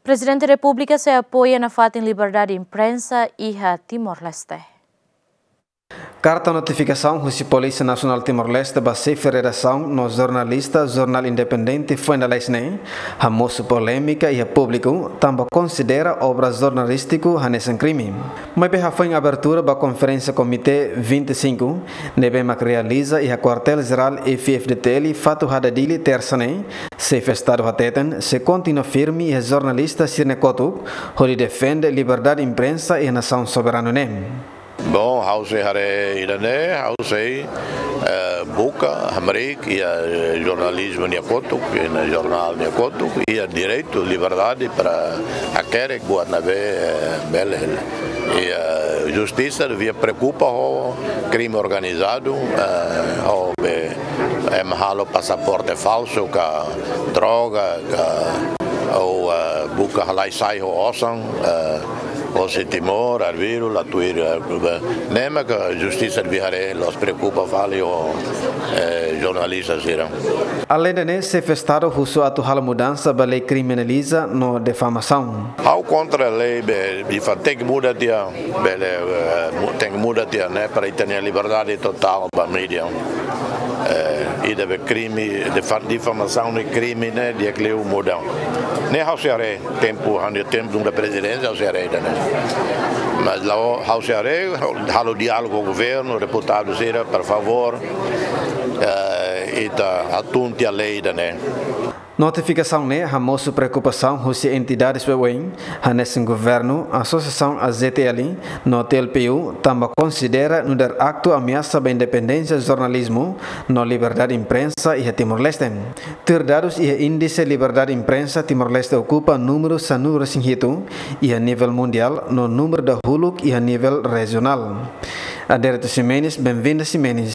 Presidente da República se apoia na fato em liberdade de imprensa e a Timor-Leste. Carta notificação da Polícia Nacional Timor-Leste base federação no jornalista Jornal Independente foi na lesne, a moça polêmica e a público também considera obra jornalístico nesse crime. Mas bem foi em abertura da conferência Comitê 25, nebe que realiza e a quartel-geral FFDTL fato hadadili terça-ne, se festado hateten, se continua firme e a jornalista Sirne Kotuk, onde defende liberdade de imprensa e a nação soberana. Bom, hause hare irane, hause buka hamrik e jornalismo niakotuk, e jornal niakotuk, e direito, liberdade para aquele que buat nave belel. E justiça devia preocupa o crime organizado, o mahalo passaporte falso, ka droga, ou buka halai sai ho osang, o se Timor, Arviro, la tuira, nema que a justiça de Biharé los preocupa vale o jornalistas irão. Além disso, se festado russo atual mudança da lei criminaliza no defamação. Ao contra a lei, tem que mudar dia, tem que mudar dia, né, para ter a liberdade total para mídia. E deve crime, difamação de crime, né, de que leu mudam. Nem ao Ceará, tempo da presidência ao Ceará, né. Mas lá ao Ceará, há o diálogo com o governo, deputados irão, por favor, e atunte a lei, né. Notificação né, a moça preocupação com entidades bem, nesse governo, a associação AZTL, no TLPU, também considera no dar acto ameaça da independência do jornalismo, no liberdade de imprensa e a Timor-Leste. Ter dados e índice de liberdade de imprensa, Timor-Leste ocupa número 5 e a nível mundial, no número da Huluk e a nível regional. Aderito Ximenes, bem-vindo Ximenes.